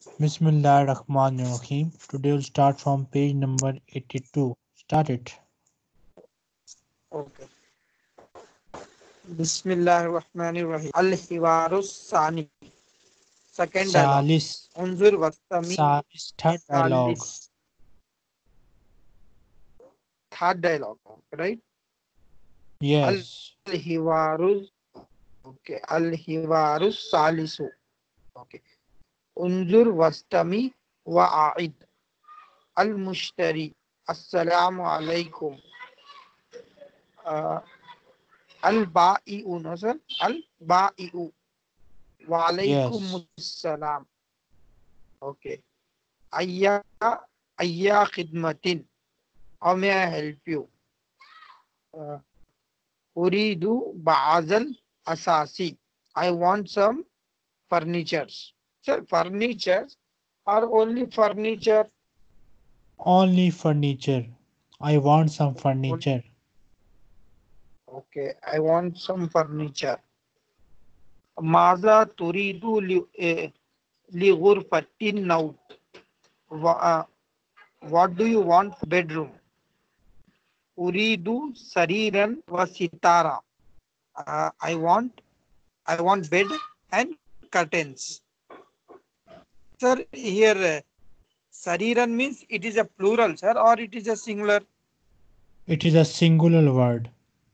Bismillahirrahmanirrahim. Today we'll start from page number 82. Start it. Okay. Bismillahirrahmanirrahim. Al-Hiwarus Sani. Second dialogue. Salis. Unzur Wastami Salis. Third dialogue. Salis. Third dialogue. Right? Yes. Al-Hiwarus. Okay. Al-Hiwarus Salisu. Okay. Unzur Wastami Wa'id. Al-Mushtari. Assalamu alaikum. Al-Ba'i'u. No, sir? Al-Ba'i'u. Wa alaikum Yes. assalam. Okay. Ayya khidmatin. How may I help you? Uridu ba'azal asasi. I want some furnitures. Sir, furnitures are only furniture. Only furniture. I want some furniture. Okay, I want some furniture. Maza turidu li ghurfatin naut. What do you want for bedroom? Uridu sariran wa sitara. I want bed and curtains. Sir, here sariran means it is a plural, sir, or it is a singular? It is a singular word.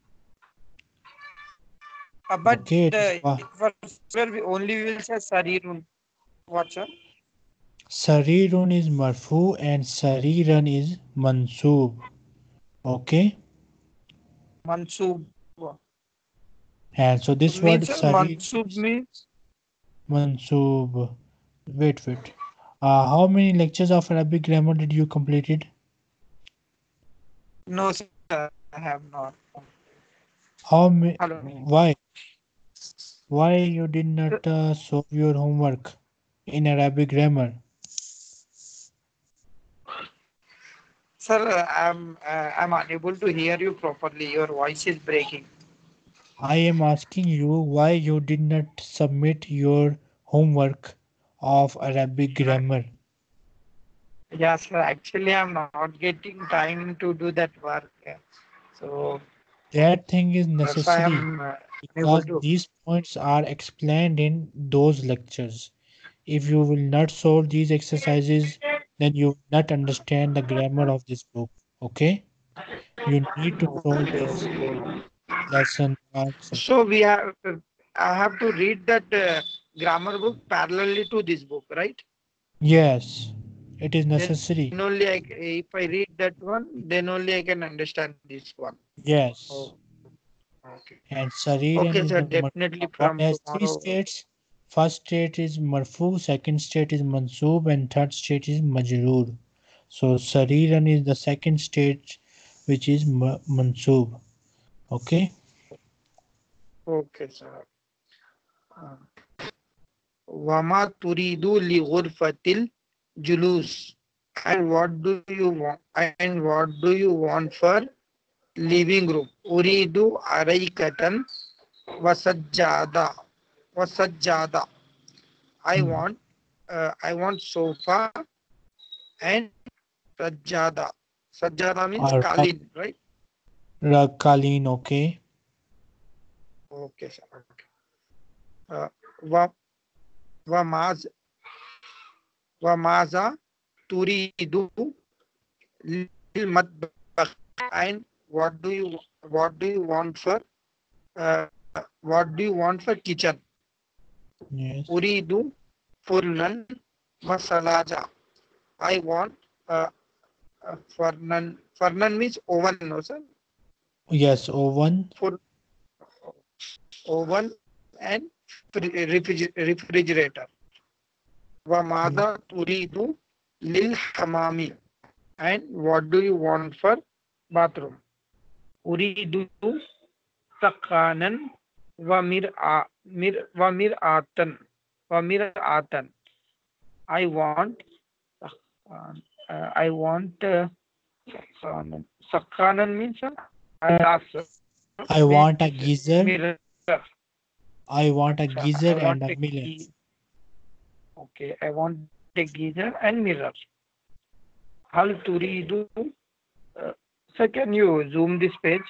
But Okay. It is for singular we only will say sarirun. What, sir? Sarirun is marfu and sariran is mansub. Okay. Mansub. And so this word Means sir, sarir mansub means mansub. Wait. How many lectures of Arabic grammar did you completed? no, sir, I have not. How many? Hello. Why? Why you did not solve your homework in Arabic grammar? Sir, I'm unable to hear you properly. Your voice is breaking. I am asking you why you did not submit your homework of Arabic grammar. Yes, sir. Actually, I'm not getting time to do that work. So That thing is that's why necessary I'm unable because to. these points are explained in those lectures. If you will not solve these exercises, then you will not understand the grammar of this book. Okay? You need to solve Okay, these okay. lesson marks. So I have to read that grammar book parallelly to this book, right? Yes, it is Then necessary. only if I read that one, then only I can understand this one. Oh, Yes. okay. And Sariran Okay, is sir. the Definitely one from has three tomorrow. states. First state is Marfu, second state is Mansub, and third state is Majroor. So Sariran is the second state which is Mansub. Okay? Okay, sir. Uh, Wama turidu li ghurfatil julus. And what do you want? And what do you want for living room? Uridu araikatan wasajjada. Wasajjada. I Hmm. want sofa and sajjada. Sajjada means Or kalin, right? Ragkalin, okay? Okay, sir. Okay. Wa wamaz wamaza turidu lil matbakh. And what do you want for kitchen? Yes. Uridu furnan masalaja. I want uh, furnan means oven, no sir? Yes, oven. For oven and refrigerator. Wamada turidu lil hamami. And what do you want for bathroom? Uridu sakanan wa mir'atan. I want sakanan means I ask I want a means geyser. mirror. I want a Acha, I geyser want and a a mirror. key. Okay, I want a geyser and mirror. Hal turidu. Sir, can you zoom this page?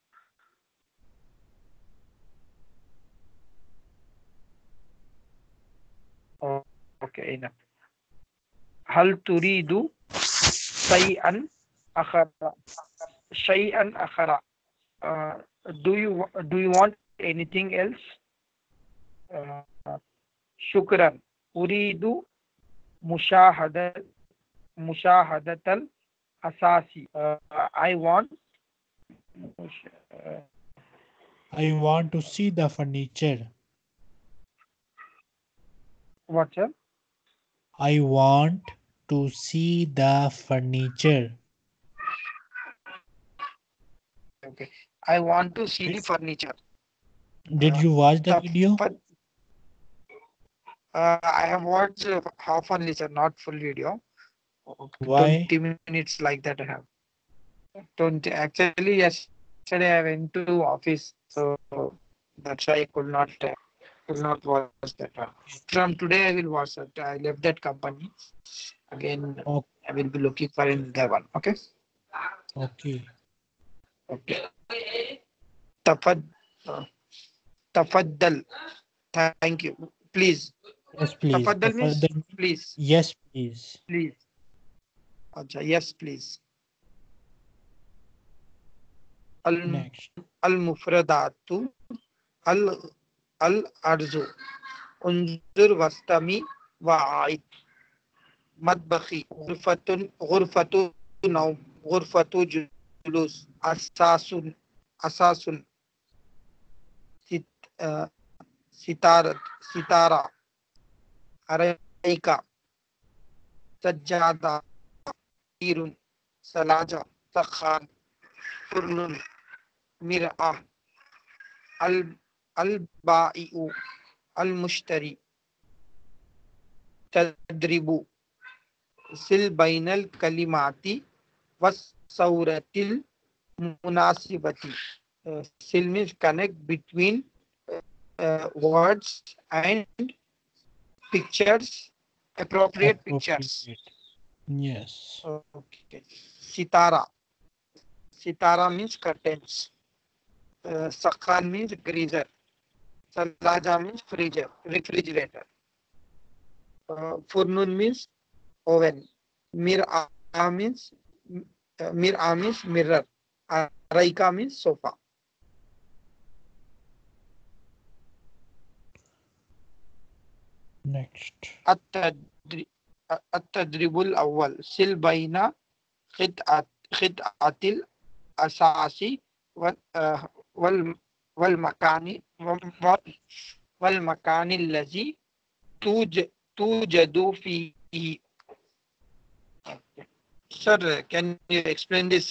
Okay, enough. Hal turidu shay'an akhara. Shay'an akhara. Uh, do you want anything else? Uh, shukran. Uridu mushahada mushahadatal asasi. I want. Uh, I want to see the furniture. what, sir? I want to see the furniture. Okay, okay. I want to see the Did, furniture. did you watch the video? Tafad. I have watched half only, sir, not full video. Okay, Why? 20 minutes like that I have. 20. Actually, yesterday I went to office, so that's why I could not watch that one. From today I will watch it. I left that company. Again, O- I will be looking for another one. Okay. Okay. Okay. Tafad, uh, tafaddal. Thank you. Please. Yes, please. Tafaddal The means further. please. Yes, please. Please. Acha, yes, please. Al Next. al mufradatu al al arzu. Unzur wastami wa'id. Madbakhi. Ghurfatu naum. Ghurfatu julus. Asasun. Sit, sitara. Araika. Sajjada. Irun. Salaja. Sakhan. Furnun. Mir'ah. البائع المشتري تدريب سل بين الكلمات والصورة المناسبة. Sil means connect between words and pictures, appropriate pictures. Appropriate. Yes. Okay. Sitara. Sitara means curtains. Sakhan means greaser. Salaja means refrigerator. Furnun means oven. Mir'ah means mir'ah means mirror. Araika means sofa. Next. التدري- التدريب الأول سل بين خطأة الأساس والمكان والمكان الذي توجد فيه. Sir, can you explain this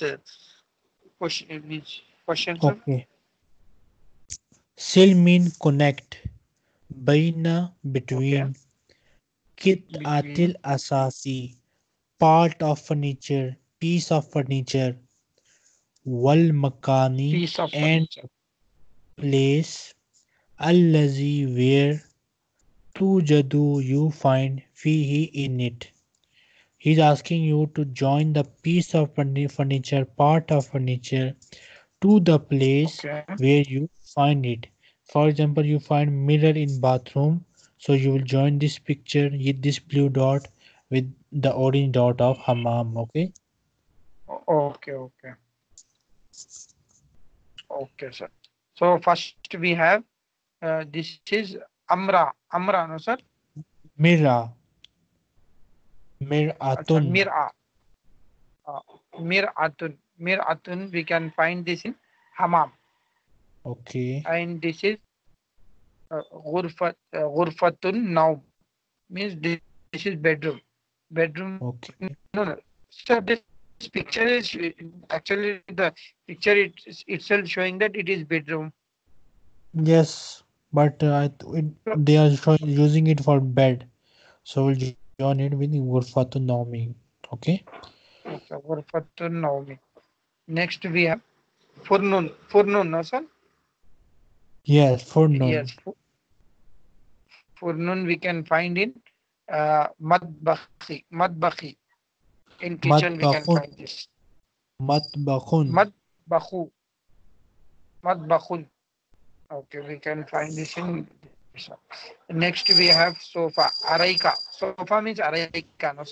question, sir? Okay. Sil mean connect. Baina Okay. between. Kit atil Between asasi. Part of furniture. Piece of furniture. Wal makani piece of and furniture. place. Allazi where. Tujadu you find. Fihi in it. He's asking you to join the piece of furniture, part of furniture, to the place Okay. where you find it. For example, you find mirror in bathroom, so you will join this picture with this blue dot with the orange dot of hammam. Okay. Okay. Okay. Okay, sir. So first we have this is Amra, no, sir? Mirror, Acha, miratun. uh, Mir'atun. We can find this in Hammam. Okay. And this is Ghurfatun now means this is bedroom. Bedroom. Okay. No, no. Sir, this picture is actually the picture itself showing that it is bedroom. Yes, but they are using it for bed, so we'll join it with Ghurfatun Naumi. Okay. Ghurfatun Naumi. Next we have Furnun, no, sir? Yes, for none. Yes, Furnun we can find in Madbakhi. Madbakhi. In kitchen we can Matbakhun. find this. Matbakhun. Madbakhu. Madbakhun. Okay, we can find this in this one. Next we have sofa. Araika. Sofa means araika, no sir?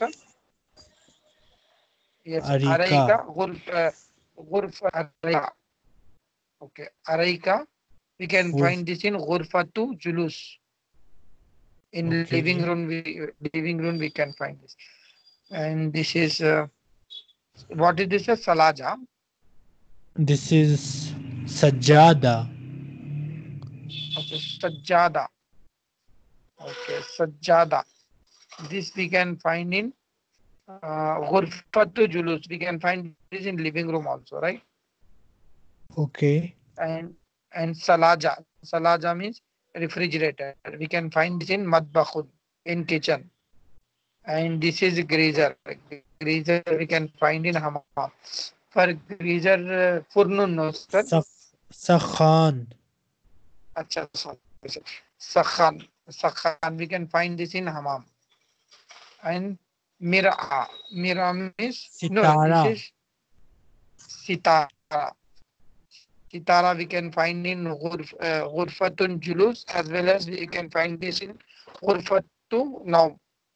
Yes, Arika. araika. Ghurfa araika. Okay, araika. We can Ghurf. find this in ghurfatu julus. In Okay. living room we can find this. And this is what is this? A salaja. This is Sajjada. Okay, sajjada. Okay, sajjada. This we can find in ghurfatu julus. We can find this in living room also, right? Okay. And salaja. Salaja means refrigerator. We can find this in madbakhun, in kitchen. And this is greaser. Greaser we can find in hammam. For greaser, furnun, no sir. Sakhan. Acha, sorry, sir. Sakhan. Sakhan. We can find this in hammam. And mira. Mira means, no, this Sitara. is sitara. Sitara we can find in ghurfatun julus, as well as we can find this in ghurfatu now.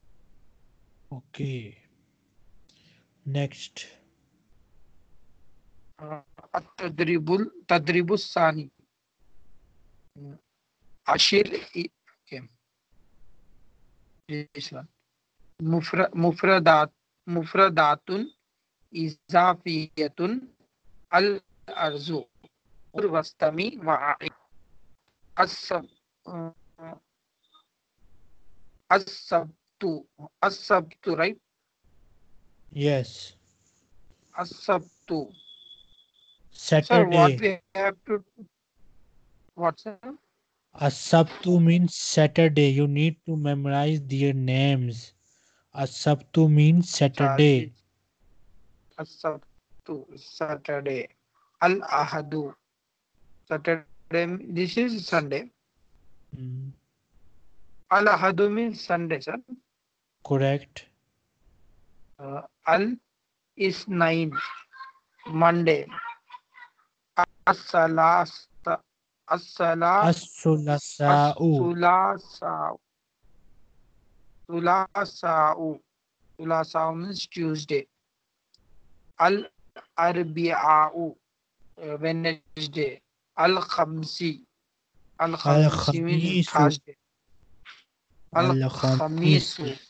Okay. Next. Tadribus sani. Ashir. Okay. This one. Mufradat. Mufradatun izafiyatun al arzu. Wastami wa'i. Asab. uh, Asabtu. Asabtu, right? Yes. Asabtu. Sir, what Saturday. we have to, what, sir? Asabtu means Saturday. You need to memorize their names. Asabtu means Saturday. This Asabtu, Saturday. Al Ahadu. Saturday, this is Sunday. Mm, Al Ahadu means Sunday, sir. correct. Al is 9, Monday. As-salasa. As-sala. As-sulasa'u. As-sulasa. Sulasa'u. Sulasa'u means Tuesday. Al-arbiya'u. Wednesday. Al-khamsi. Al-khamsi means Al-khamisu. Thursday. Al-khamisu. Al-khamisu.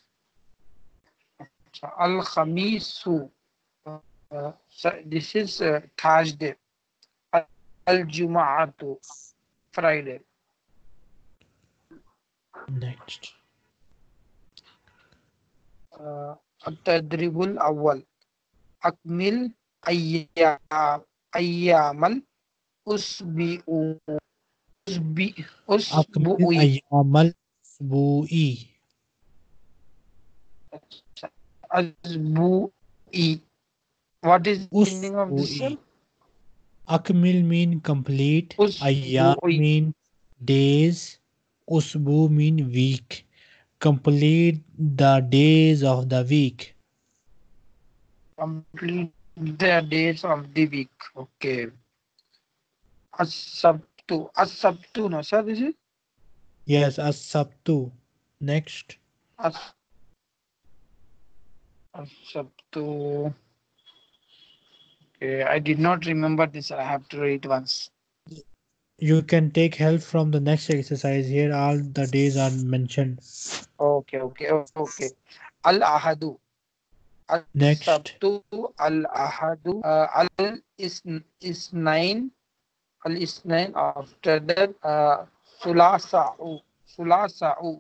Al-khamisu. So this is Thursday. Al-jum'atu. Friday. Next. التدريب الأول أكمل أيام الأسبوع Akmil أسبوعي. ayyamal usbu'i. أسبوعي. What is the meaning of this, Usbu'i. sir? Akmil mean complete. Ayyam أسبوعي. mean days. Usbu mean week. Complete the days of the week. Complete the days of the week. Okay. As-sabtu. As-sabtu, no, sir, this is? Yes, as-sabtu. Next. As- As-sabtu. Okay, I did not remember this. I have to read once. You can take help from the next exercise. Here all the days are mentioned. Okay. Al-ahadu. Next. Al-sabtu. Al-ahadu. Al-isnain. Al-isnain. After that, sulasa'u. Sulasa'u.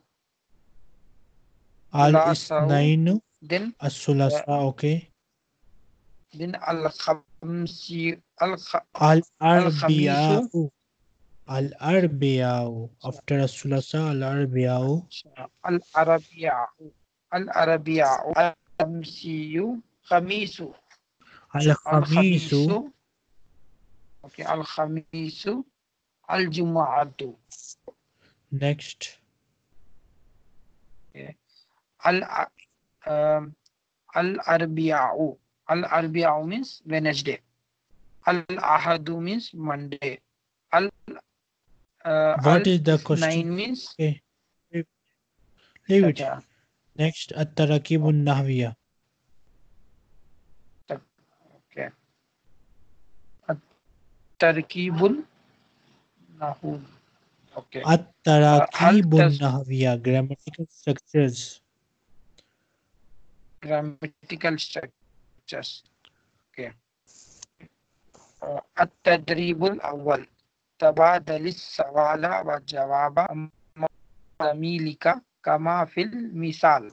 Sulasa'u. Al-isnainu. Then, uh, As-sulasa. Okay. then al-khamsi. Al-khamisu. Al-arbiya'u. Al-arbiya'u. After as-sulasa, al-arbiya'u. Al-Arabiyyah. Al-Arabiyyah. Al-Khamsiyu. Khamisu. Al-khamisu. Al-Khamisu. Okay. Al-Khamisu. Al-Jumu'atu. Next. Okay. Al um, Al Arbiya'u. Al Arbiya'u means Wednesday. Al Ahadu means Monday. Al What Al is the question? Ithnain means Okay, leave leave it. acha, Next, at-tarakibun nahwiya. okay. Tarkibul Nahu. Okay. Hal At-tarakibun tas nahwiya, grammatical structures. grammatical structures. Okay. التدريب الأول تبادل السؤال والجواب زميلك كما في المثال.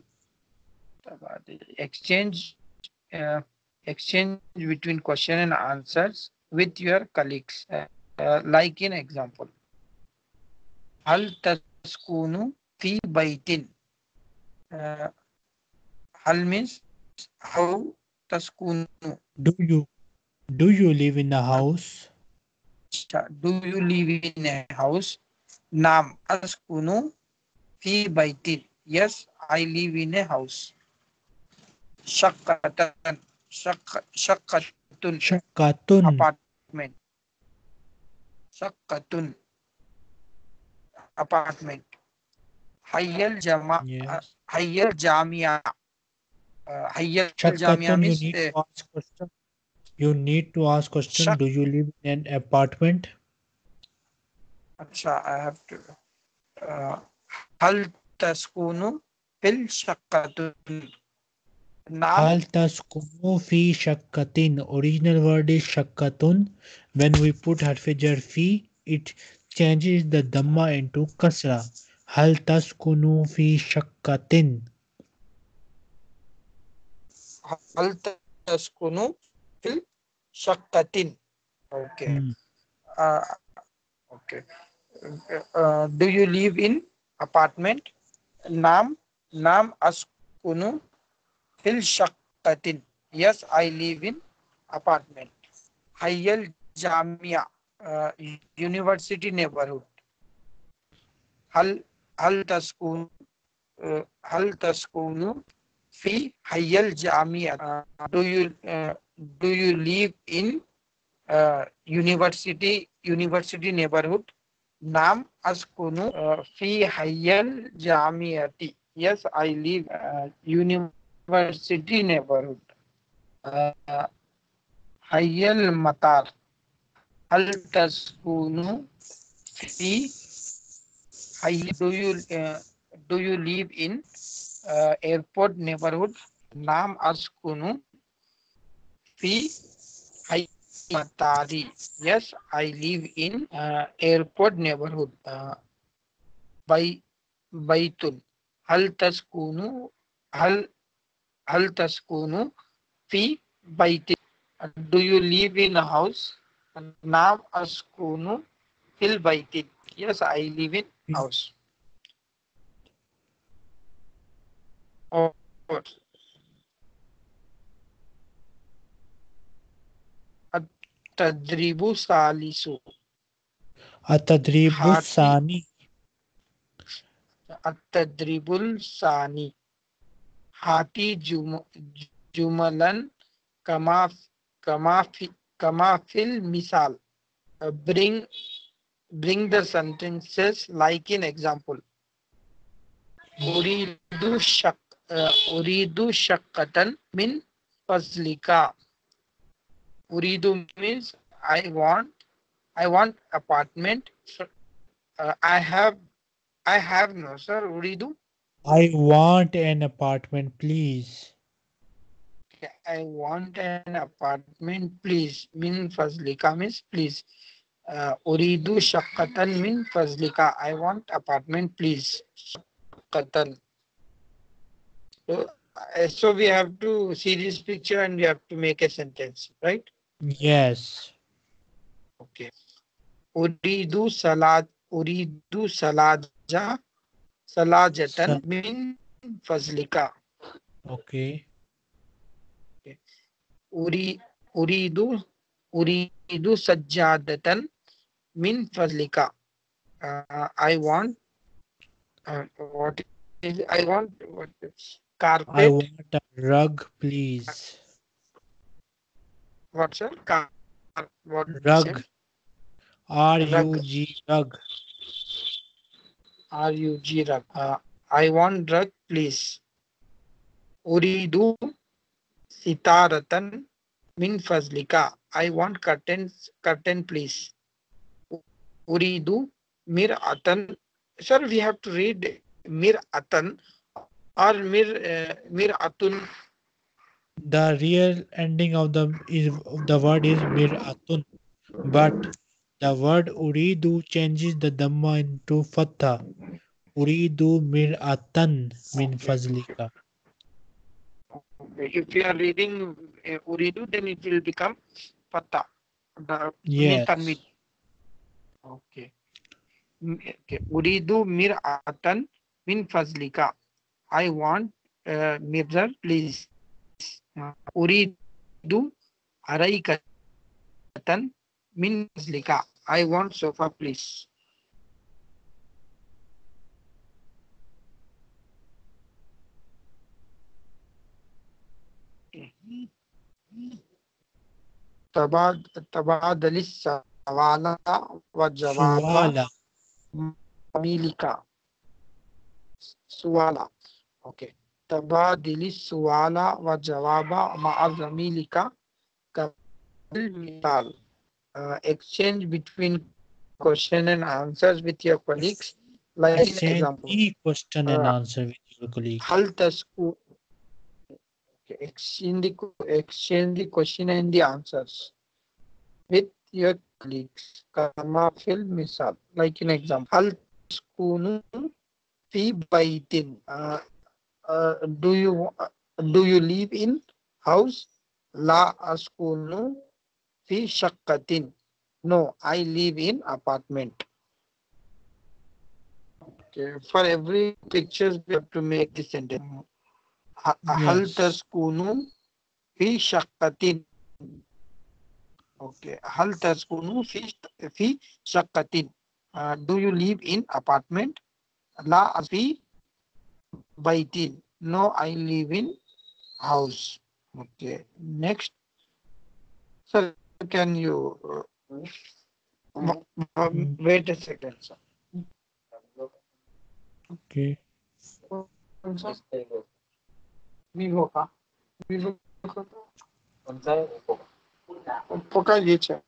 Exchange exchange between question and answers with your colleagues. Like in example, هل تسكن في بيت. Uh, هل means how تسكن. Do you do you live in a house? Do you live in a house? نعم أسكن في بيت. Yes, I live in a house. شقة شقة Shakatun. apartment. شقة apartment. حي Yes. حي الجامعة. حي الجامعة Shakatun, you means need to ask question. You need to ask question. شق. Do you live in an apartment? अच्छा, I have to. هل تسكن في الشقة. نعم. Hal taskunu fi shakkatin. Original word is shakkatun. When we put harfijar fi, it changes the dhamma into kasra. Hal taskunu fi shakkatin. هل تسكن في شقة. Okay. Hmm. Uh, okay. Do you live in apartment? نعم. نعم أسكن في الشقة. Yes, I live in apartment. حي الجامعة. University neighborhood. هل هل تسكن هل تسكن في حي الجامعة. Do you live in university neighborhood. نعم أسكن في حي الجامعة. Yes, I live university neighborhood. uh, حي المطار. هل تسكن في حي. Do you live in airport neighborhood. نعم أسكن في حي المطار. Yes, I live in airport neighborhood. بي بيت. هل تسكن هل هل تسكن في بيت. Do you live in a house. نعم أسكن في البيت. Yes, I live in house. Or التدريب الثالث. Atadribu هاتي sani. التدريب الثاني. هاتي جملا كما كما في المثال. Bring the sentences like in example. أريد شق أريد شقة من فضلك. أريد means I want apartment. I have no sir. أريد. I want an apartment, please. I want an apartment please. من فضلك means please. أريد شقة من فضلك. I want apartment please. شقة. So we have to see this picture and we have to make a sentence, right? Yes. Okay. أريد سلاجة Sa- من فضلك. okay. أري أريد أريد سجادة من فضلك. I want what I want what I carpet. want a rug, please. What sir? What you said? Rug. Rug. R-U-G, rug. RUG rug. I want rug, please. Uridu sitaratan min fazlika. I want curtain, please. Uridu mir'atan. Sir, we have to read mir'atan or mir'atun. The real ending of the word is mir'atun, but the word uridu changes the dhamma into fatha. Uridu mir'atan min Okay. fazlika. Okay. If you are reading Uridu, then it will become Fatah. The min Yes. tanwin. Okay. Okay. Uridu mir'atan min fazlika. I want mirror, please. Uridu araikatan min fazlika. I want sofa, please. تبادل السوال والجواب Suwala. ميلك سوالا. Okay. تبادل السؤال والجواب مع زميلك كالمثال. Exchange between question and answers with your colleagues, like in Exchange example. the question and Uh, answer with your colleague. هل تسكو okay, exchange the question and the answers with your colleagues. كما في المثال, like in example. هل تسكن في بيت. Do you live in house? La askunu fi shakkatin. No, I live in apartment. Okay. For every pictures we have to make this sentence. Hal Yes. taskunu fi shakkatin. Okay. Hal taskunu fi shakkatin. Do you live in apartment? La asfi baitin. No, I live in house. Okay. Next. Sir, can you Mm, wait a second, sir. okay. Vivo का Vivo का Oppo का ये है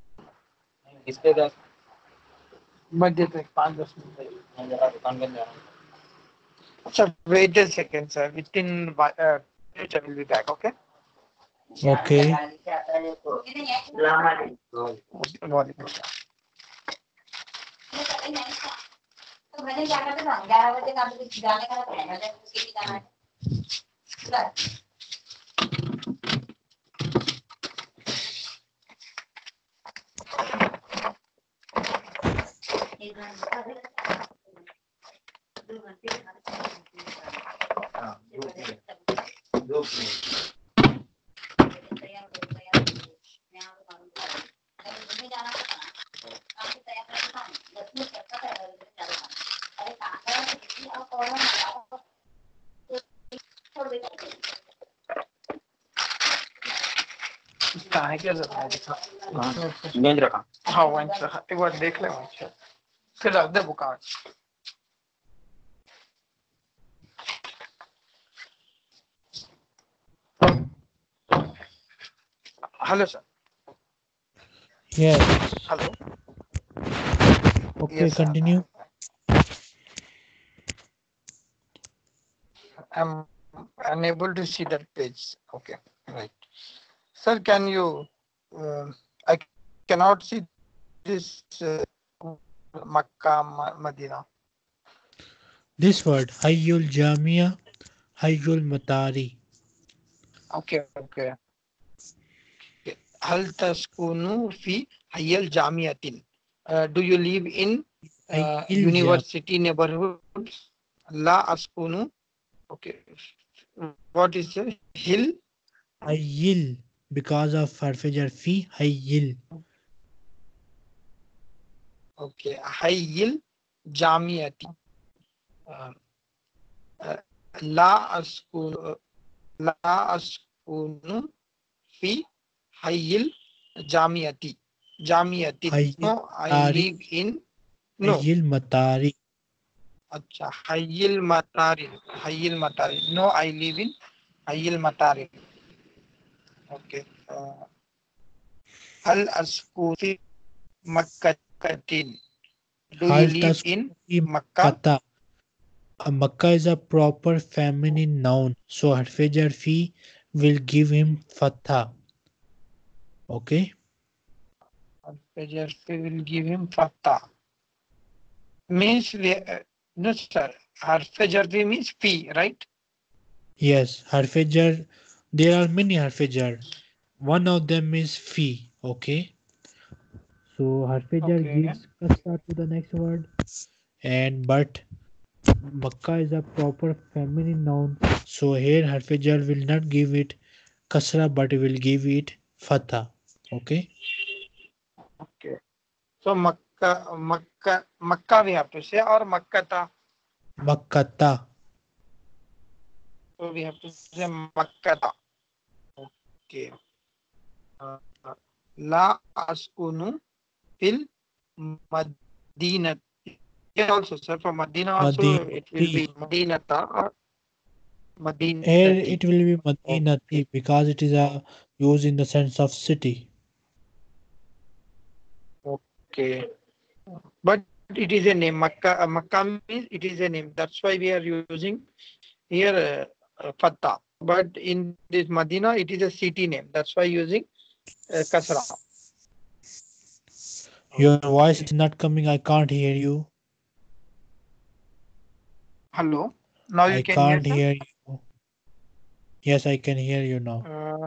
मध्य तक 5-10 minute अच्छा wait a second sir within minutes I will be back okay Okay. वालेकुम कहाँ है क्या जरूरत है गेंद रखा हाँ वहीं से एक बार देख ले वहीं से फिर रख दे book hello sir Yes. Hello Okay, yes sir continue. I'm unable to see that page okay right sir can you I cannot see this Makkah Medina This word, Hayyul Jamia, Hayyul Matari. okay okay هل تسكن في حي الجامعة do you live in Hayyil Jam. university neighborhood لا أسكن okay what is the hill Hayyil. Because of Harfe Jarfi, Hayyil. okay حي الجامعة uh, لا أسكن لا أسكن في حي الجامعة جامعة. حي No, I المطاري. live in no. حي المطاري. अच्छा حي المطاري. No, I live in حي المطاري. Okay. هل أسكن في مكة؟ Do you هل live تسكن in في Makkah? مكة؟ Makkah is a proper feminine noun, so harf jar fi will give him fatha. Okay? Al-Fajr will give him Fatah. Means no sir. Al-Fajr means fee, right? Yes, harf jar. There are many harf jar. One of them is fi. Okay? So harf jar Okay. gives kasra to the next word, and but Makkah is a proper feminine noun, so here harf jar will not give it kasra, but will give it fatha. Okay? Okay. So Makkah we have to say or Makkata. Makkata. So we have to say Makkata. Okay. La askunu fil Madinah. Yeah, also sir. For Madinah also it will Madinati. be Madinata or Here Madinati. it will be Okay. Madinati because it is a used in the sense of city. Okay. But it is a name. Makkah means it is a name. That's why we are using here Fatah. But in this Medina, it is a city name. That's why using Kasra. Your voice Okay. is not coming. I can't hear you. Hello. Now you I can hear, can't sir. hear you. Yes, I can hear you now. Uh,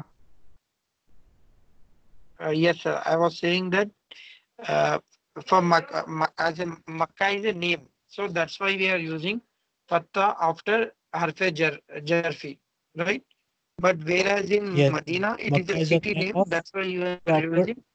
yes, sir. I was saying that uh, for Makkah, as a Makkah is a name. So that's why we are using Fatah after Harfe Jarfi, right? But whereas in Yes, Medina, it is a Makkah is a city name name. of That's why you are proper. using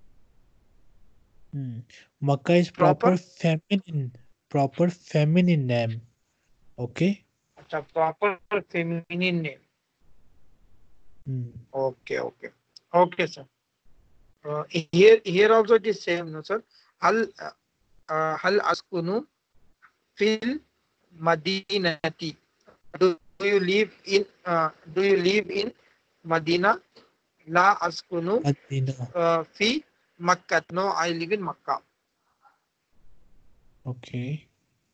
Hmm. Makkah is proper. proper feminine name. Okay. It's a proper feminine name. Hmm. Okay, okay. Okay, sir. Here also it is same, no, sir. Hal hal askunu fil Madinati. Do you live in Madina? La askunu Madina. fi Makkah. No, I live in Makkah. Okay.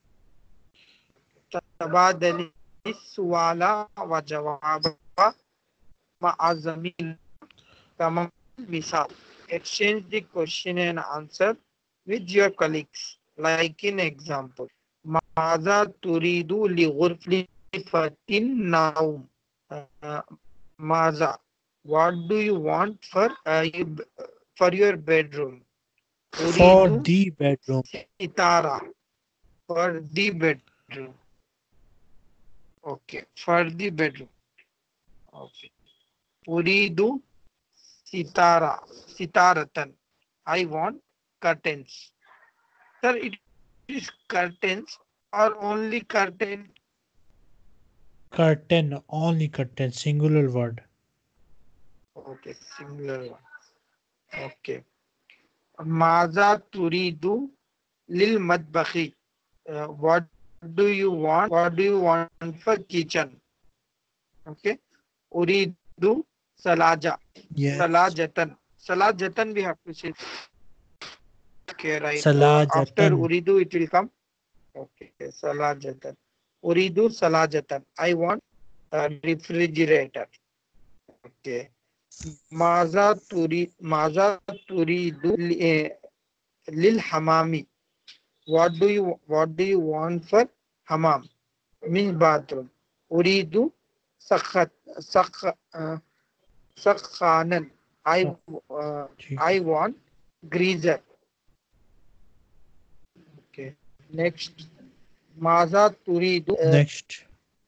تبادل السؤال وجواب مع زميل تمام مثال. Exchange the question and answer with your colleagues. Like in example, ماذا تريد لغرفة النوم? ماذا? What do you want for your bedroom? For أريد the bedroom. ستارة. For the bedroom. Okay. For the bedroom. Okay. أريد sitaratan. I want curtains. Sir, it is curtains or only curtain? Curtain. Only curtain. Singular word. Okay, singular one. Okay. Maza turidu lil madbakhi. What do you want? What do you want for kitchen? Okay. Uridu salaja. Yes. Salajatan. Salajatan we have to say. Okay, right. After Salajatan. uridu it will come. Okay, salajatan. Uridu salajatan. I want a refrigerator. Okay. Maza turidu lil hamami. What do you want for hamam? Means bathroom. Uridu sakhat sakh sakhanan. I uh, ठीक I है. want greaser. Okay. Next. Maza turidu. Next.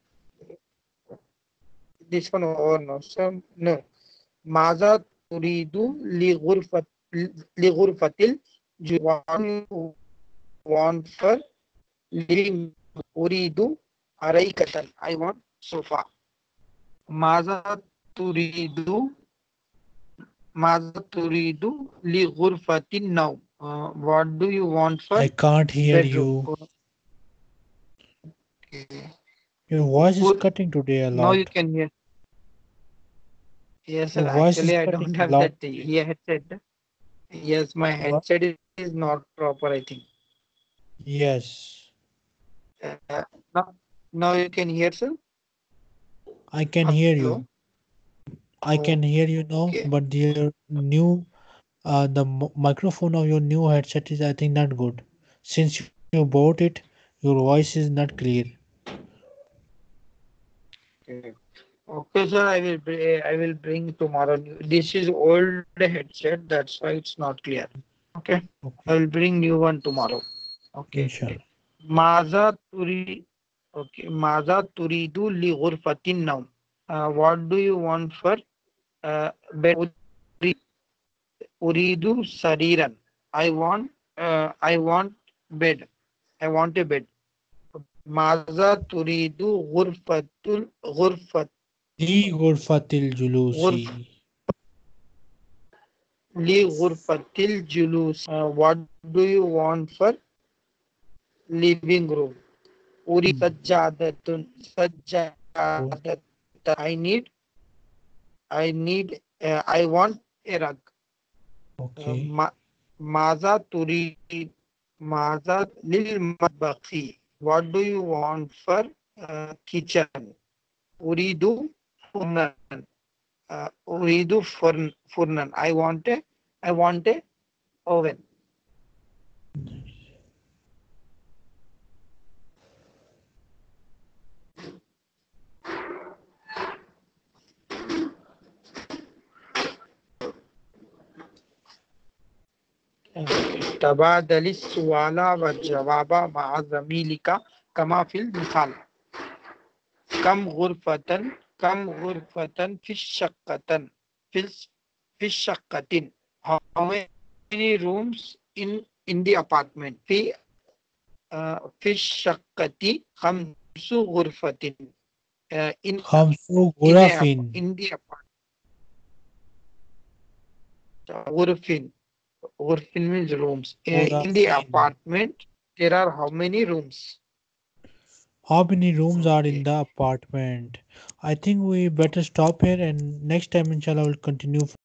This one or no? Some no. ماذا تريد لغرفة الجلوس? What do you want for living room? أريد Araikatan. I want sofa. Maza turidu. Maza turidu li ghurfatin now. What do you want for I can't hear bedroom? you. Okay. Your voice is Ghur. cutting today a Now you lot. can hear. Yes, Your sir. voice is Actually, I cutting don't a have lot that today. ear headset. Yes, my What? headset is not proper, I think. Yes, Now, now you can hear, sir. I can hear Hello. you. I can hear you now, Okay. but your new microphone of your new headset is, I think, not good. Since you bought it, your voice is not clear. Okay. Okay, sir. I will bring tomorrow. This is old headset. That's why it's not clear. Okay. I Okay, will bring new one tomorrow. Okay. inshallah. Maza turi. Okay. Maza turidu li ghurfatin now. What do you want for bed? Uridu sariran. I want bed. I want a bed. Maza turidu Li ghurfatil julusi. ghurf li ghurfatil julus. What do you want for living room? Uri Hmm. sajjadatun. Oh, I want a rug. okay. Maza turi maza lil matbakhi. What do you want for kitchen? Uridu furnan. Uridu furnan. I want a oven. تبادل السؤال والجواب مع زميلك كما في المثال. كم غرفة كم غرفة في الشقة في في الشقة. How many rooms in the apartment? في الشقة خمس غرفة. In Khamsu ghurafin. in the apartment. غرفين. غرفين means rooms. In the Ghurafin. apartment, there are how many rooms? How many rooms are in Okay. the apartment? I think we better stop here and next time inshallah we'll continue